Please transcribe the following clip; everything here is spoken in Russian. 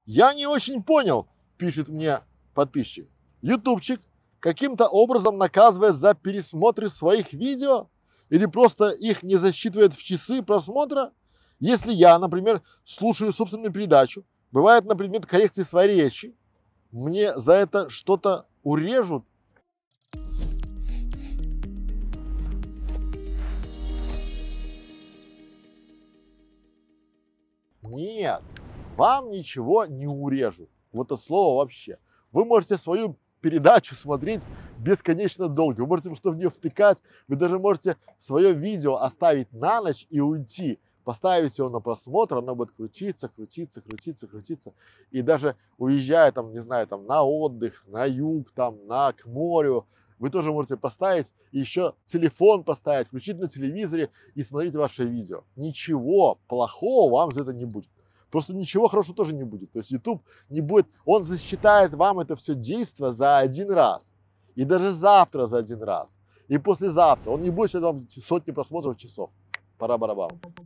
Я не очень понял, пишет мне подписчик. Ютубчик каким-то образом наказывает за пересмотры своих видео или просто их не засчитывает в часы просмотра? Если я, например, слушаю собственную передачу, бывает на предмет коррекции своей речи, мне за это что-то урежут? Нет, вам ничего не урежут. Вот это слово вообще. Вы можете свою передачу смотреть бесконечно долго. Вы можете что в нее втыкать. Вы даже можете свое видео оставить на ночь и уйти. Поставить его на просмотр, оно будет крутиться, крутиться, крутиться, крутиться. И даже уезжая там, не знаю, там на отдых, на юг, там, к морю, вы тоже можете поставить, и еще телефон поставить, включить на телевизоре и смотреть ваше видео. Ничего плохого вам за это не будет. Просто ничего хорошего тоже не будет. То есть YouTube не будет, он засчитает вам это все действие за один раз. И даже завтра за один раз. И послезавтра. Он не будет считать вам сотни просмотров часов. Пора барабан.